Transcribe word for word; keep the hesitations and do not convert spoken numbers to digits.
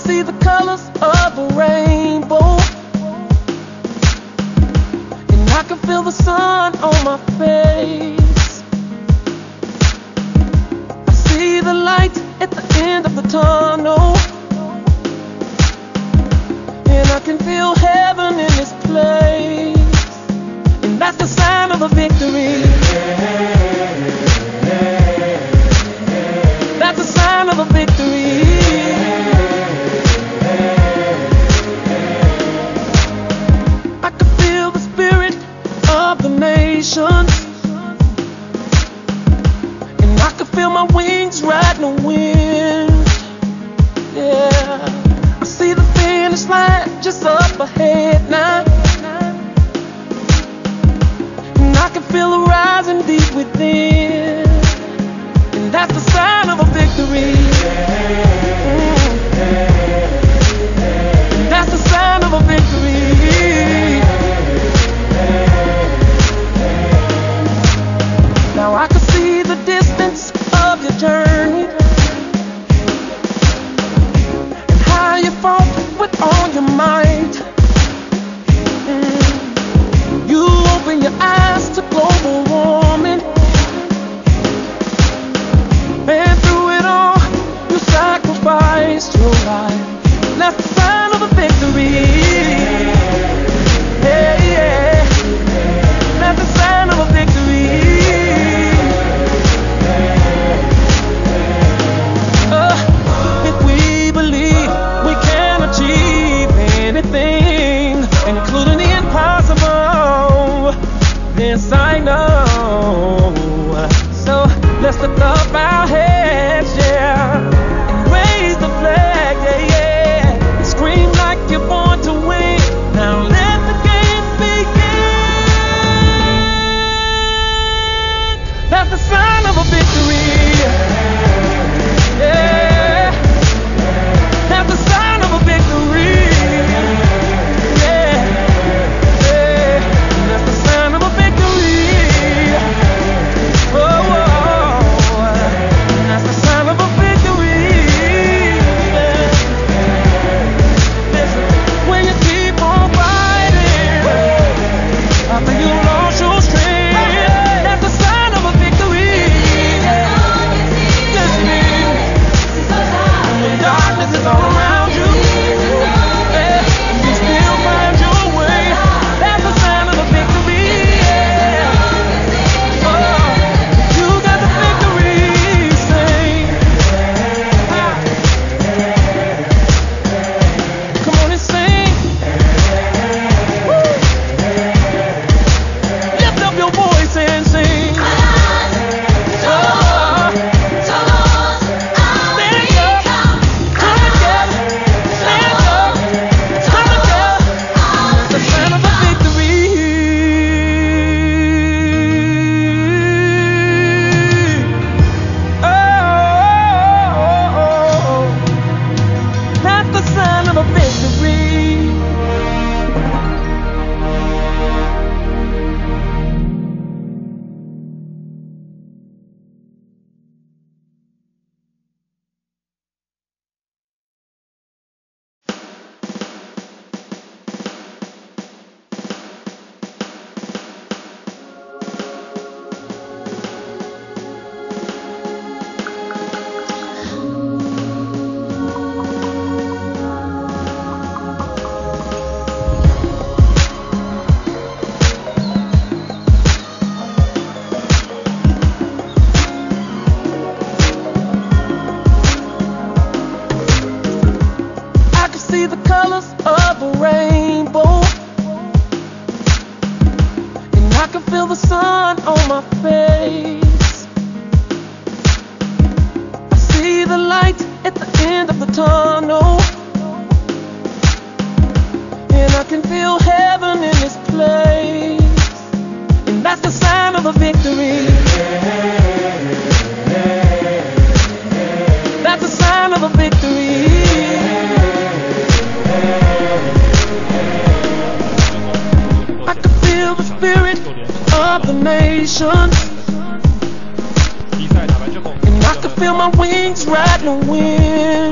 see the colors of the rainbow, and I can feel the sun on my face. I see the light at the end of the tunnel, and I can feel heaven in this place, and that's the sign of a victory. That's the sign of a victory. I can feel the spirit of the nations, and I can feel my wings riding the wind. Yeah, I see the finish line just up ahead now, and I can feel it rising deep within, and that's the sign of a victory. Mm. And that's the sign of a victory. Now I can see the distance of your journey, and how you fought with all your might. Mm. You open your eyes to global warming, and through it all, you sacrificed your life. That's the sign of a victory. Yeah, yeah. That's the sign of a victory. Uh, if we believe we can achieve anything, including the impossible, this I know. So let's lift up our heads, yeah, and raise the flag, yeah, yeah, and scream like you're born to win. Now let the game begin. That's the sign of a victory. Yeah, that's the sign of a victory. Yeah, yeah, that's the sign of a victory. Oh, oh, that's the sign of a victory. Listen, when you keep on fighting after you lost your strength, that's the sign of a victory. Listen, when darkness is all around you, yeah, you still find your way. That's the sign of a victory. Yeah. Oh, you got the victory, sing. Come on and sing. Woo. Lift up your voice and sing. Oh, stand up, come together, stand up, come together. That's the sign of a victory. Oh, that's the sign of a victory. I can see the colors of the rainbow, and I can feel the sun on my face. I see the light at the end of the tunnel, and I can feel heaven in this place, and that's the sign of a victory. That's the sign of a victory. I can feel the spirit of the nations, and I can feel my wings riding the wind.